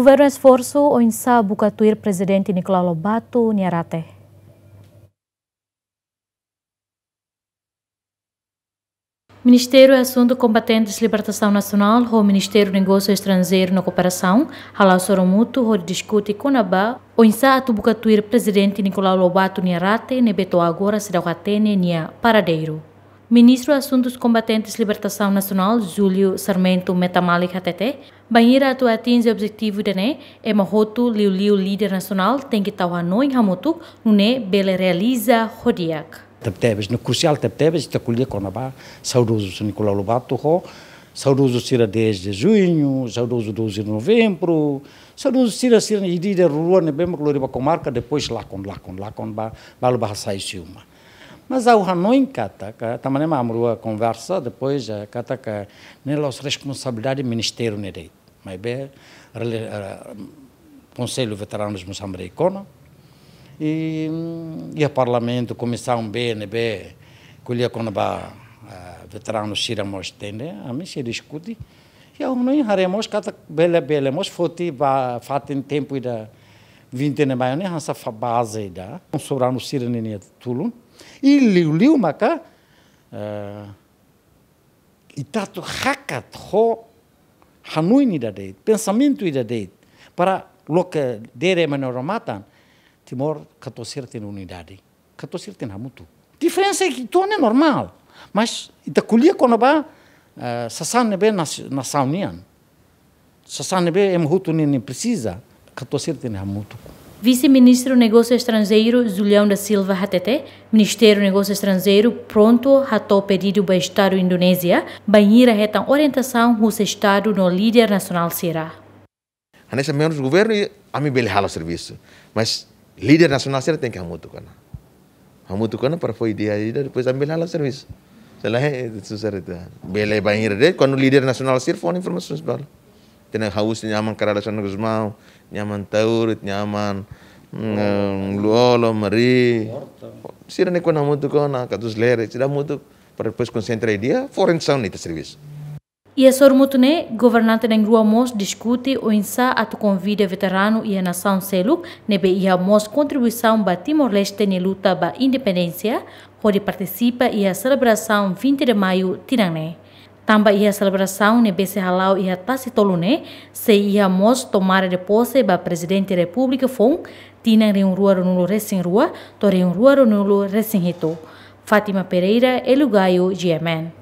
Governo esforço o insa bukatuir presidente Nicolau Lobato Nyarate. Ministério de Assuntos Combatentes Libertação Nacional o Ministério do Negócio Estrangeiro na Cooperação halau soromutu o discute conaba o insa atu bukatuir presidente Nicolau Lobato Nyarate nebeto agora sidakatene nia paradeiro. Ministro de Assuntos Combatentes Libertação Nacional, Júlio Sarmento Metamalik Hatete, banheira atu atinge o objetivo de né, é mahotu liu líder nacional tem que tau Hanoi hamutu, nune bele realiza hodiak. Tebes no crucial tebes está colher com a saudoso Nicolau Lobato ho, saudoso sira 10 de junho, saudoso 12 de novembro, saudoso sira de dia rua ne bem glória comarca depois lá com ba bahasa isiuma. Mas ao Hanoi kata também mamrua conversa depois kata que nelas responsabilidade do ministério nele, mas bem conselho veteranos moçambicanos e o parlamento comissão BNB colher com a veteranos siramos tende a mim se discute e ao Hanoi haremos kata bele mos foti ba fatin tempo da 20 ne mai ne hansa fa base da sobrano sirene tulun e liu maka itato hakat ho Hanoi ni da deit pensamento ida deit para loca dere manoromatan Timor katosir tem unidade katosir tem hamutu diferença é que tudo é normal mas ita kulia kono ba sasan nebe na saunian sasan nebe emhutu ni precisa katosir tem hamutu. Vice-Ministro do Negócio Estrangeiro, Julião da Silva Hatete, Ministério do Negócio Estrangeiro, pronto a pedido para o Estado da Indonésia, banheira retam orientação do Estado no líder nacional será. Nesse menos governo, a mim bele hala serviço, mas líder nacional será tem que hamutu kana para foi dia depois a mim bele hala serviço. Selah itu serta bele banheira de quando líder nacional ser fone informações bala. Tem haus nyaman keralasan gusmau, nyaman taur, nyaman luolo, mari. Sira ne kona mutu kona, katus lere, sira mutu para depois concentrar dia, foreign sound nita serviço. E a sormutune, governante da Rua Mos discute o insa atu convida veterano e a nação Seluk nebe ia mos contribuição ba Timor-Leste ne luta ba independência, onde participa e a celebração 20 de maio tinane. Também ia celebração ne bese halau ia tacitolune se ia mos tomar de posse ba presidente da República fong tinang de rua nulo recém rua, tore rua nulo recém hito. Fátima Pereira, Elugaio, GMN.